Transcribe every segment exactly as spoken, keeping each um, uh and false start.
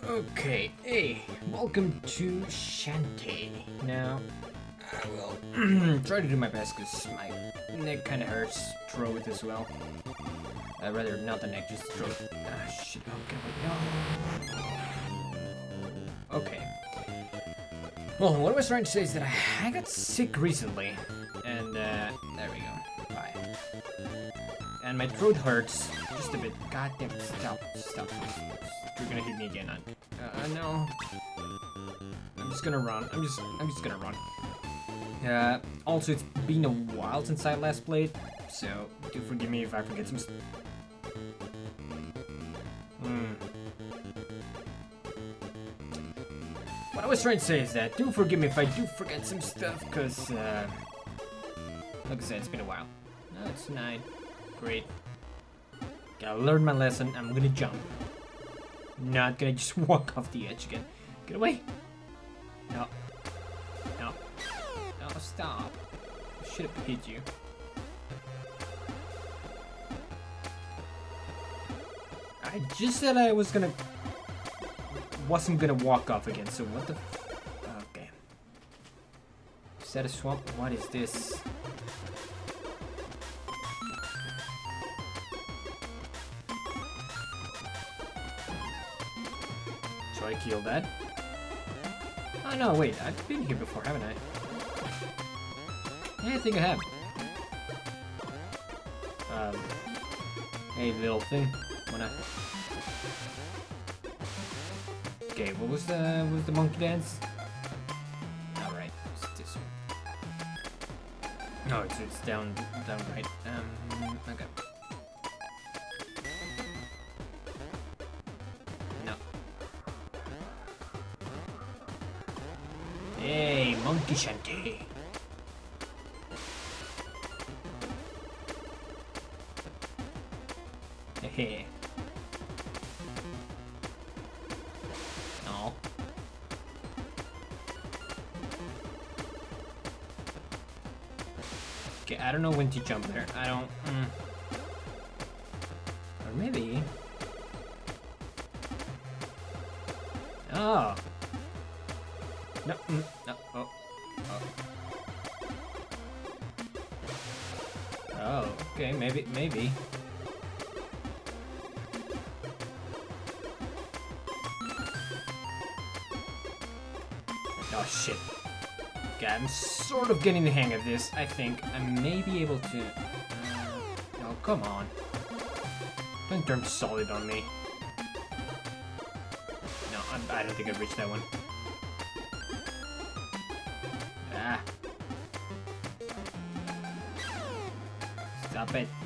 Okay, hey, welcome to Shantae. Now, I will try to do my best because my neck kind of hurts. Throw it as well. Uh, rather, not the neck, just throw it. Ah, shit. Okay, wait, no. Okay. Well, what I was trying to say is that I, I got sick recently. And, uh, there we go. Bye. And my throat hurts just a bit. God damn it. Stop. Stop. You're gonna hit me again. Uh, uh, no. I'm just gonna run. I'm just, I'm just gonna run. Uh, also, it's been a while since I last played, so do forgive me if I forget some. Hmm. What I was trying to say is that do forgive me if I do forget some stuff, cause, uh, like I said, it's been a while. No, it's nine. Great. Gotta learn my lesson. I'm gonna jump. Not gonna just walk off the edge again. Get away! No. No. No, stop. I should have hit you. I just said I was gonna... wasn't gonna walk off again, so what the... Okay. Is that a swamp? What is this? So I killed that. Oh no, wait, I've been here before, haven't I? Yeah, I think I have. Um, hey, little thing. Wanna? Okay, what was the what was the monkey dance? All right, it's this one. No, it's it's down down right. Um, okay. No. Hey, monkey Shantae. Hehe. No. Okay, I don't know when to jump there. I don't. Mm. Or maybe. Oh. No. Mm, no. Oh. Oh. Oh. Okay. Maybe. Maybe. Oh shit. Okay, I'm sort of getting the hang of this, I think. I may be able to... Uh, oh, come on. Don't turn solid on me. No, I'm, I don't think I've reached that one. Ah. Stop it.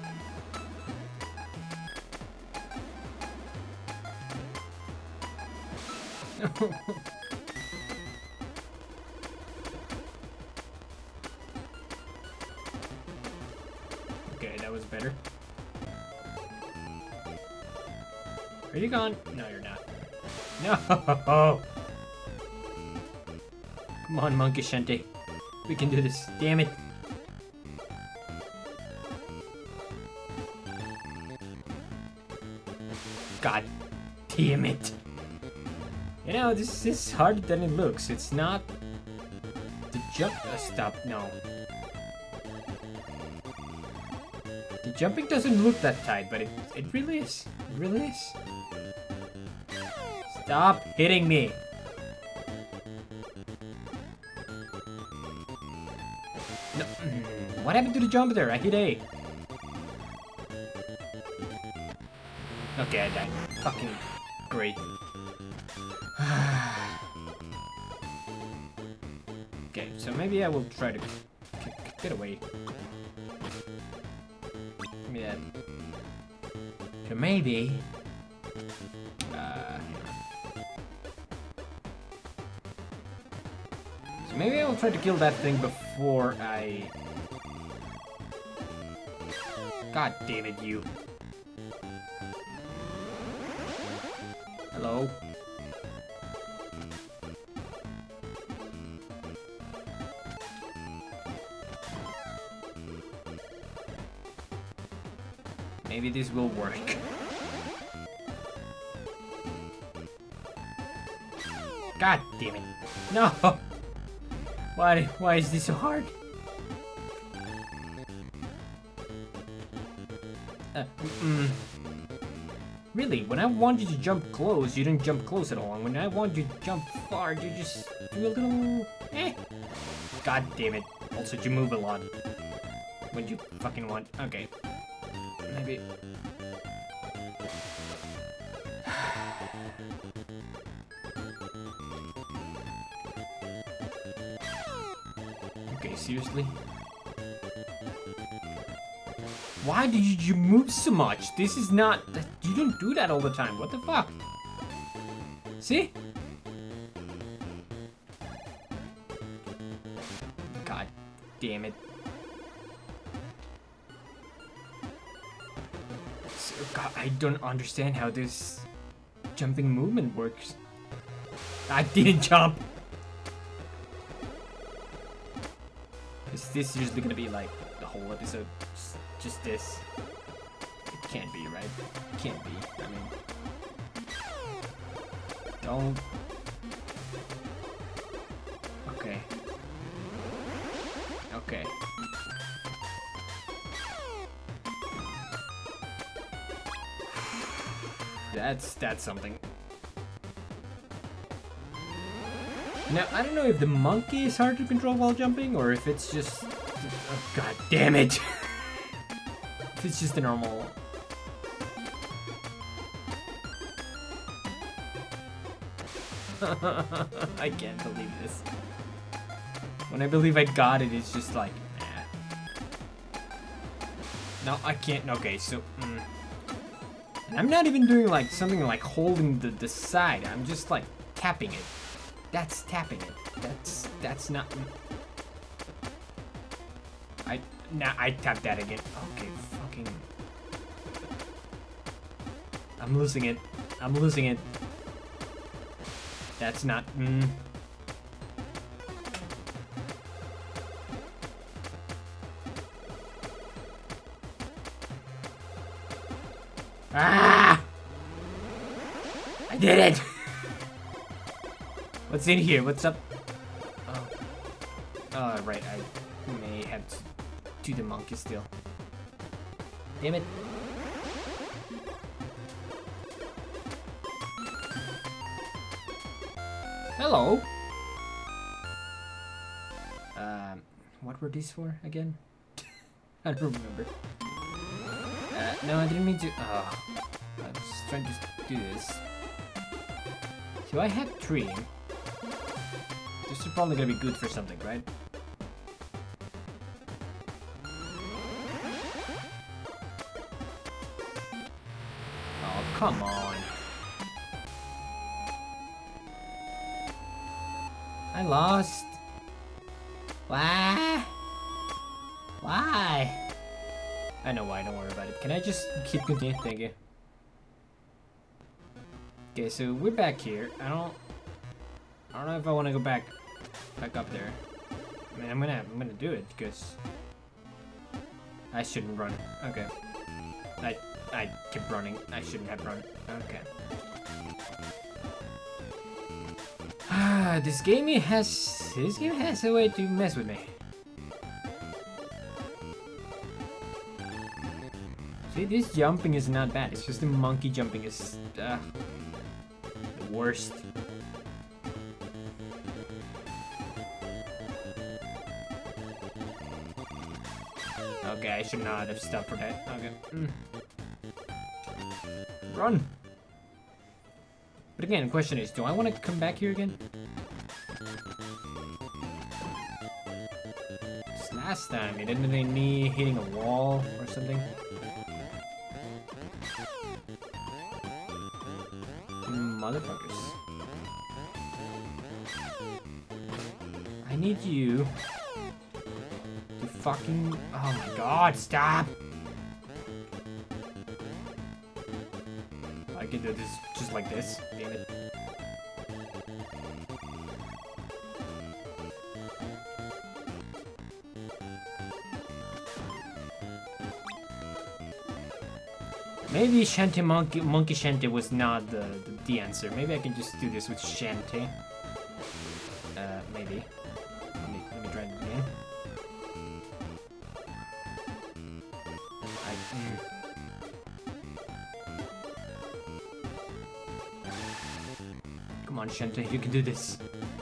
Okay, that was better. Are you gone? No, you're not. No! Come on, Monkey Shantae. We can do this. Damn it. God damn it. You know, this is harder than it looks. It's not... The jump... Uh, stop. No. The jumping doesn't look that tight, but it, it really is. It really is. Stop hitting me. No. What happened to the jump there? I hit A. Okay, I died. Fucking great. Okay, so maybe I will try to get away. Give me that. So maybe... Uh, so maybe I will try to kill that thing before I... God damn it, you. Hello? Maybe this will work. God damn it. No! Why, why is this so hard? Uh, mm, really, when I want you to jump close, you didn't jump close at all. And when I want you to jump far, you just do a little... eh. God damn it. Also, you move a lot. When you fucking want... Okay. Maybe... Okay, seriously? Why did you move so much? This is not... You don't do that all the time. What the fuck? See? God damn it. So, God, I don't understand how this jumping movement works. I didn't jump. Is this usually gonna be like the whole episode? Just, just this? It can't be, right? It can't be. I mean, don't. Okay. Okay. That's that's something. Now, I don't know if the monkey is hard to control while jumping, or if it's just... Oh, God damn it! If it's just a normal... I can't believe this. When I believe I got it, it's just like... Nah. No, I can't... Okay, so... Mm. And I'm not even doing like something like holding the, the side. I'm just like tapping it. That's tapping it. That's that's not. I now I tapped that again. Okay, fucking. I'm losing it. I'm losing it. That's not. Mm. Ah! I did it. What's in here? What's up? Oh. Oh, right. I may have to do the monkey still. Damn it. Hello. Um, what were these for again? I don't remember. Uh, no, I didn't mean to. Oh, I was trying to do this. Do I have three? This is probably gonna be good for something, right? Oh, come on. I lost. Why? Why? I know why, don't worry about it. Can I just keep continuing? Thank you. Okay, so we're back here. I don't I don't know if I wanna go back back up there. I mean I'm gonna I'm gonna do it because I shouldn't run. Okay. I I kept running. I shouldn't have run. Okay. Ah, this game has this game has a way to mess with me. See, this jumping is not bad. It's just the monkey jumping is uh, the worst. Okay, I should not have stopped for that. Okay. Mm. Run! But again, the question is, do I want to come back here again? Just last time, it ended in me hitting a wall or something. Motherfuckers. I need you to fucking... Oh my god, stop! I can do this just like this. Damn it. Maybe Shanty Monkey Monkey Shanty was not the, the, the answer. Maybe I can just do this with Shanty. Uh, maybe. Let me, let me try it again. I, mm. Come on, Shantae, you can do this.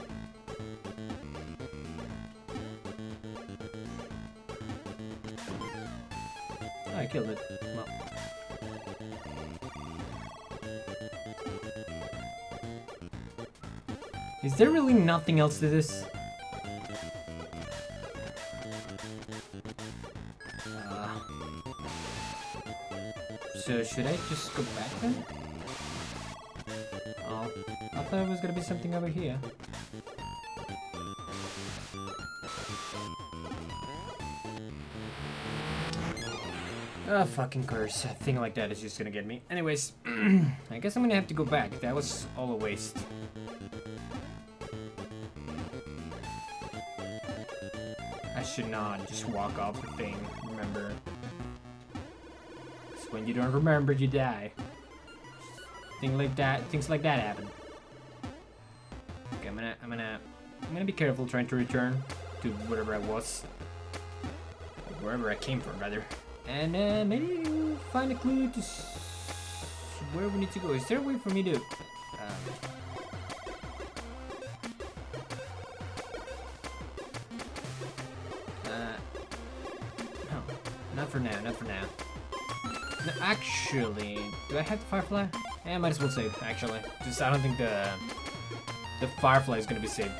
Oh, I killed it. Well. Is there really nothing else to this? Uh, so should I just go back then? Oh, I thought it was gonna be something over here. Ah, fucking curse. A thing like that is just gonna get me. Anyways, I guess I'm gonna have to go back. That was all a waste. I should not just walk off the thing, remember? Because when you don't remember, you die. Things like that, things like that happen. Okay, I'm gonna, I'm gonna, I'm gonna be careful trying to return to wherever I was. Wherever I came from, rather. And uh, maybe find a clue to s where we need to go. Is there a way for me to... Um, Not for now, not for now. No, actually, do I have the Firefly? Eh, I might as well save, actually. Just, I don't think the the Firefly is gonna be saved.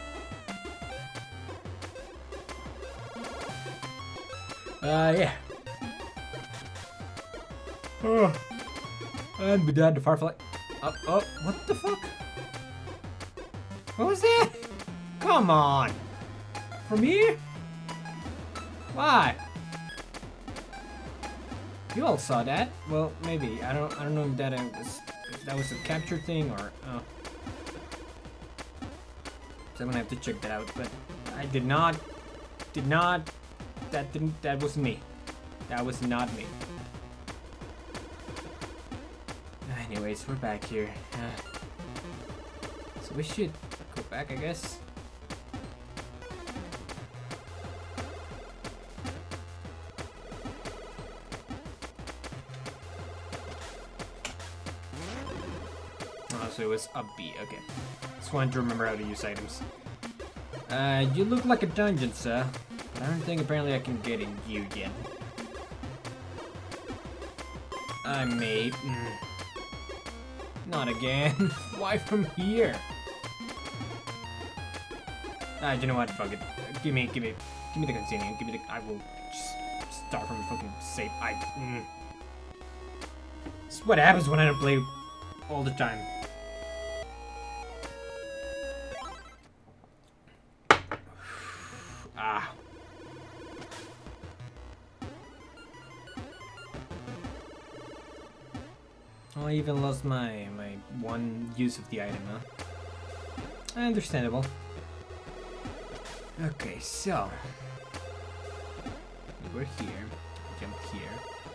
Uh, yeah. Oh. And we died, the Firefly. Oh, oh, what the fuck? What was that? Come on. From here? Why? You all saw that. Well, maybe. I don't. I don't know if that was if that was a capture thing or. Oh. So I'm gonna have to check that out. But I did not. Did not. That didn't. That was me. That was not me. Anyways, we're back here. Uh, so we should go back, I guess. So it was up B, okay. Just wanted to remember how to use items. Uh, you look like a dungeon, sir. But I don't think apparently I can get in you yet. I may... Mm, not again. Why from here? Ah, you know what? Fuck it. Give me, give me, give me the continue. Give me the... I will just start from fucking safe. I... Mm. This is what happens when I don't play all the time. Ah. Oh, I even lost my my one use of the item, huh? Understandable. Okay, so we're here. Jump here.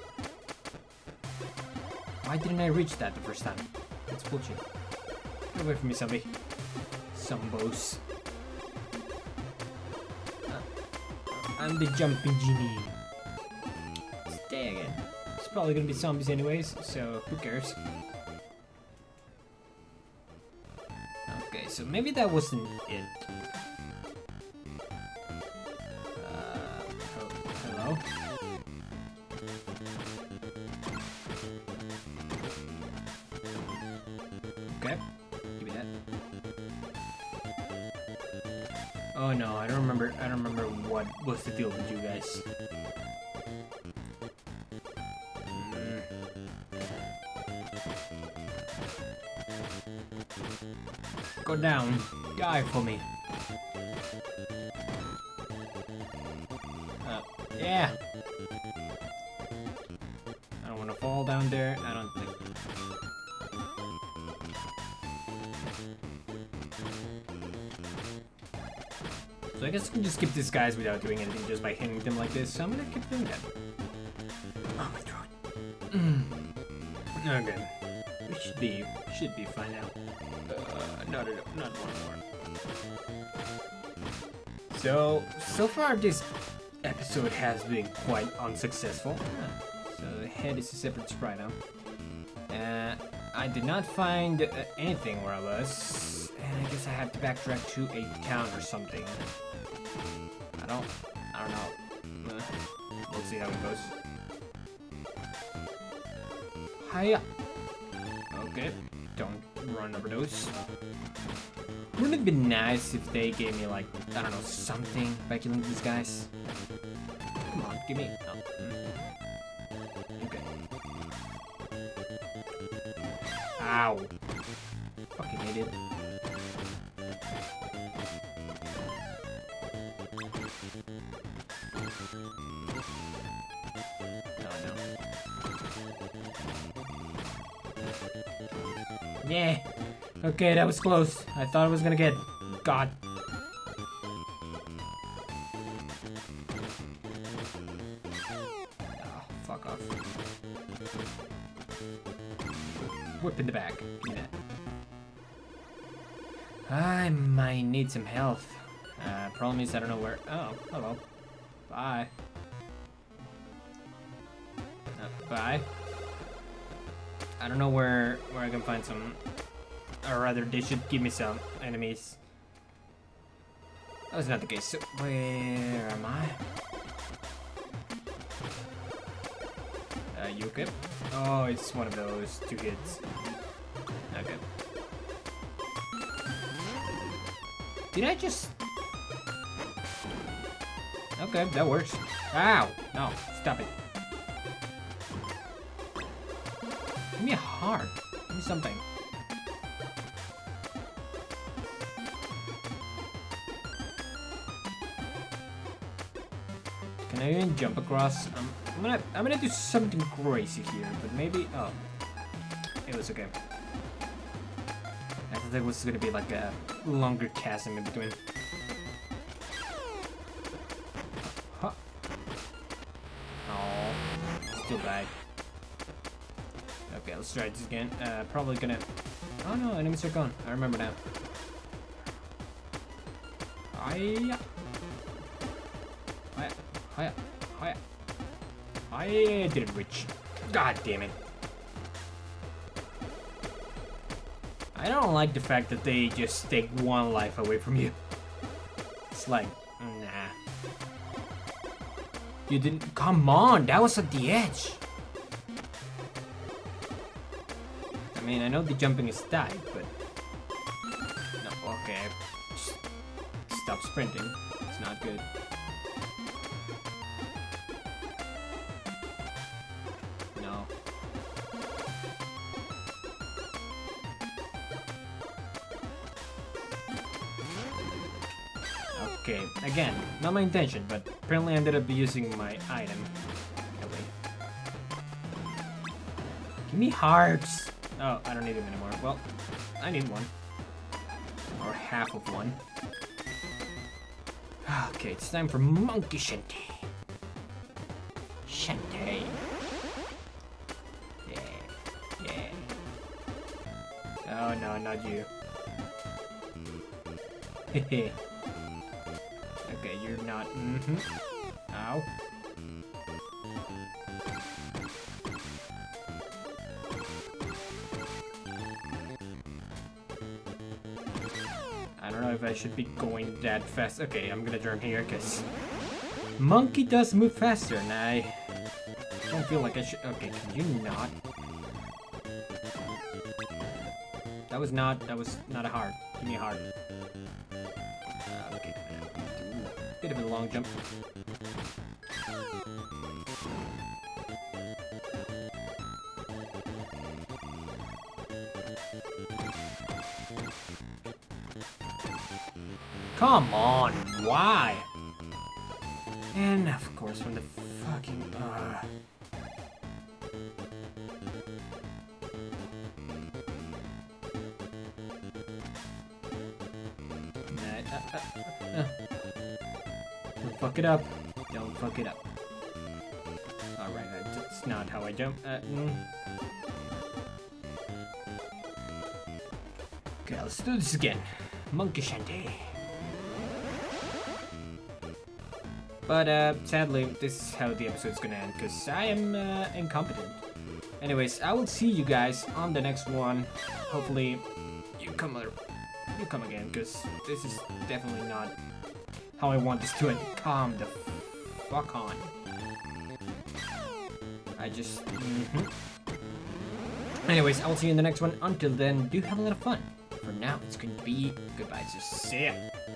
Why didn't I reach that the first time? That's bullshit. Get away from me, zombie. Zombos. I'm the jumping genie. Stay again. It's probably gonna be zombies anyways, so who cares? Okay, so maybe that wasn't it. Uh, oh, hello? Okay, give me that. Oh no, I don't remember. I don't remember what was the deal with you guys. Mm. Go down, die for me. Uh, yeah. I don't want to fall down there. I don't think. So I guess I can just skip these guys without doing anything just by hitting them like this. So I'm gonna keep doing that. Oh my god. Mm. Okay. We should be should be fine now. Uh, no, no, no, not one more. So, so far this episode has been quite unsuccessful. Huh. So the head is a separate sprite now. Uh, I did not find uh, anything where I was, and I guess I have to backtrack to a town or something. I don't, I don't know. Uh, we'll see how it goes. Hiya. Okay, don't run over those. Wouldn't it be nice if they gave me, like, I don't know, something by killing these guys? Come on, give me. Oh. Okay. Ow. Fucking idiot. No, no. Yeah. Okay, that was close. I thought I was gonna get. God. Oh, fuck off. Whip in the back. Give me that. I might need some health. Uh, problem is I don't know where. Oh, hello. Bye. Uh, bye. I don't know where where I can find some. Or rather, they should give me some enemies. That was not the case. So, where am I? Uh, Yukip. Oh, it's one of those two hits. Okay. Did I just... Okay, that works. Ow! No, stop it. Give me a heart. Give me something. Can I even jump across? Um, I'm gonna, I'm gonna do something crazy here, but maybe. Oh, it was okay. I thought there was gonna be like a longer chasm in between. Huh. Oh, still bad. Okay, let's try this again. Uh, probably gonna. Oh no, enemies are gone. I remember now. I. Hiya, hiya. I didn't reach. God damn it. I don't like the fact that they just take one life away from you. It's like, nah. You didn't. Come on, that was at the edge. I mean, I know the jumping is tight, but. No, okay. Just stop sprinting. It's not good. Okay, again, not my intention, but apparently I ended up using my item. Okay. Give me hearts! Oh, I don't need them anymore. Well, I need one. Or half of one. Okay, it's time for Monkey Shantae. Shantae. Yeah, yeah. Oh no, not you. Hehe. Okay, you're not. Mm-hmm. Ow. I don't know if I should be going that fast. Okay, I'm gonna turn here because Monkey does move faster, and I don't feel like I should. Okay, can you not? That was not. That was not a heart. Give me a heart. Uh, okay. Bit of a long jump. Come on, why? And of course, when the fucking uh... uh, uh, uh, uh. Don't fuck it up. Don't fuck it up. Alright, that's not how I jump. Uh, mm. Okay, let's do this again. Monkey Shanty. But uh, sadly, this is how the episode's gonna end, because I am uh, incompetent. Anyways, I will see you guys on the next one. Hopefully, you come you come again, because this is definitely not how I want this to end. Calm the fuck on. I just... Mm-hmm. Anyways, I will see you in the next one. Until then, do have a lot of fun. For now, it's going to be goodbye. Just see ya.